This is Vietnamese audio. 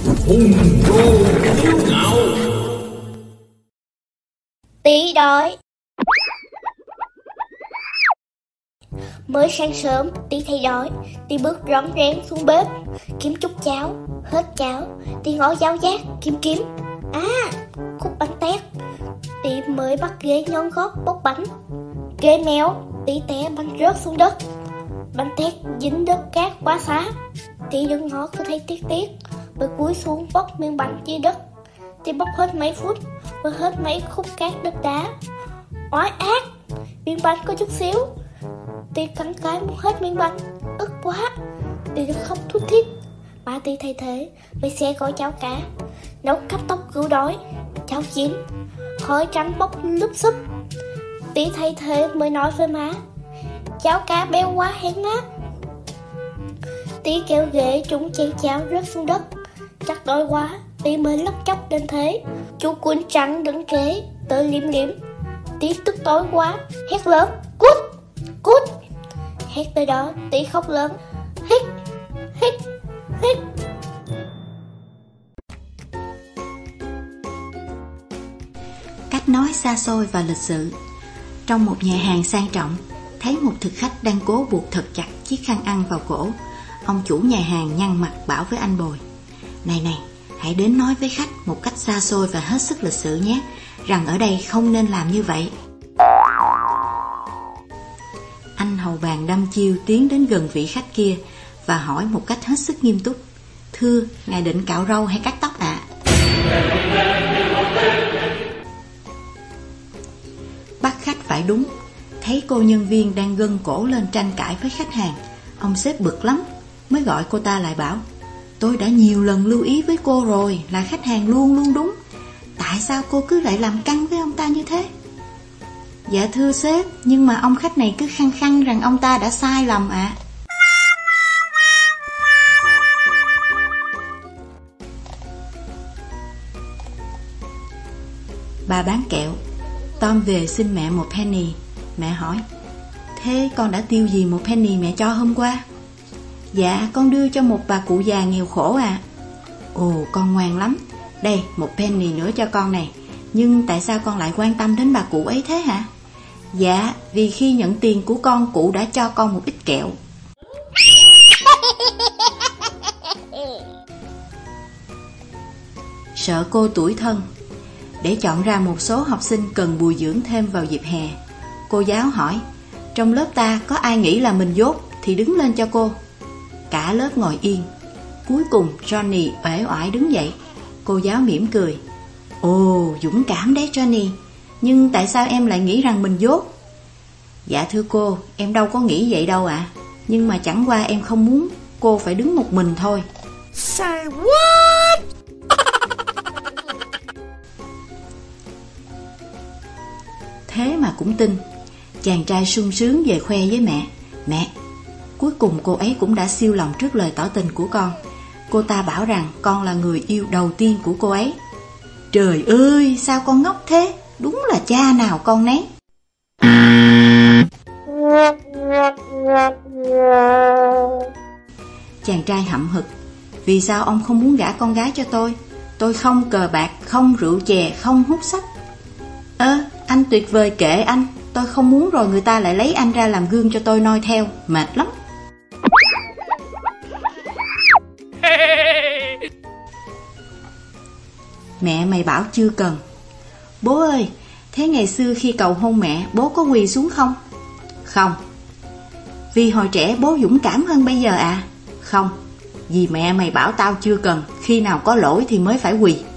hùng vô kiêu ngạo. Tí đói. Mới sáng sớm, Tí thấy đói. Tí bước rón rén xuống bếp kiếm chút cháo. Hết cháo, Tí ngó giáo giác kiếm. Khúc bánh tét. Tí mới bắt ghế nhón gót bốc bánh. Ghế méo, Tí té bánh rớt xuống đất. Bánh tét dính đất cát quá xá. Tí đứng ngó cứ thấy tiếc, mới cúi xuống bóc miếng bánh dưới đất. Tí bóc hết mấy phút, mới hết mấy khúc cát đất đá. Oái ác, miếng bánh có chút xíu. Tí cắn cái muốn hết miếng bánh, ức quá. Tí đứng khóc thút thít. Ba Tí thay thế, mới xe gói cháo cá, nấu cấp tốc cứu đói. Cháo chín, khói trắng bốc lúp xúp. Tí thay thế mới nói với má: cháo cá béo quá hén má. Tí kéo ghế trúng chén cháo rớt xuống đất. Chắc đói quá, Tí mới lóc chóc lên thế. Chú Quýnh trắng đứng kế tới liếm. Tí tức tối quá, hét lớn: Cút. Hét tới đó, Tí khóc lớn: Hít. Cách nói xa xôi và lịch sự. Trong một nhà hàng sang trọng, thấy một thực khách đang cố buộc thật chặt chiếc khăn ăn vào cổ. Ông chủ nhà hàng nhăn mặt bảo với anh Bồi: Này, hãy đến nói với khách một cách xa xôi và hết sức lịch sự nhé, rằng ở đây không nên làm như vậy. Anh hầu bàn đăm chiêu tiến đến gần vị khách kia và hỏi một cách hết sức nghiêm túc: Thưa, ngài định cạo râu hay cắt tóc ạ? Bắt khách phải đúng. Thấy cô nhân viên đang gân cổ lên tranh cãi với khách hàng, ông sếp bực lắm, mới gọi cô ta lại bảo: Tôi đã nhiều lần lưu ý với cô rồi là khách hàng luôn đúng. Tại sao cô cứ lại làm căng với ông ta như thế? Dạ thưa sếp, nhưng mà ông khách này cứ khăng khăng rằng ông ta đã sai lầm ạ. Bà bán kẹo. Tom về xin mẹ một penny. Mẹ hỏi: Thế con đã tiêu gì một penny mẹ cho hôm qua? Dạ con đưa cho một bà cụ già nghèo khổ ạ. Ồ, con ngoan lắm. Đây, một penny nữa cho con này. Nhưng tại sao con lại quan tâm đến bà cụ ấy thế hả? Dạ, vì khi nhận tiền của con, cụ đã cho con một ít kẹo. Sợ cô tủi thân. Để chọn ra một số học sinh cần bồi dưỡng thêm vào dịp hè, cô giáo hỏi: Trong lớp ta có ai nghĩ là mình dốt thì đứng lên cho cô. Cả lớp ngồi yên. Cuối cùng Johnny uể oải đứng dậy. Cô giáo mỉm cười: Ồ, dũng cảm đấy Johnny. Nhưng tại sao em lại nghĩ rằng mình dốt? Dạ thưa cô, em đâu có nghĩ vậy đâu ạ. Nhưng mà chẳng qua em không muốn cô phải đứng một mình thôi. Say what? Thế mà cũng tin. Chàng trai sung sướng về khoe với mẹ: Mẹ, cuối cùng cô ấy cũng đã siêu lòng trước lời tỏ tình của con. Cô ta bảo rằng con là người yêu đầu tiên của cô ấy. Trời ơi, sao con ngốc thế? Đúng là cha nào con nấy. Chàng trai hậm hực: Vì sao ông không muốn gả con gái cho tôi? Tôi không cờ bạc, không rượu chè, không hút sách. Anh tuyệt vời, kệ anh. Tôi không muốn rồi người ta lại lấy anh ra làm gương cho tôi noi theo. Mệt lắm. Mẹ mày bảo chưa cần. Bố ơi, thế ngày xưa khi cầu hôn mẹ, bố có quỳ xuống không? Không. Vì hồi trẻ bố dũng cảm hơn bây giờ à? Không. Vì mẹ mày bảo tao chưa cần, khi nào có lỗi thì mới phải quỳ.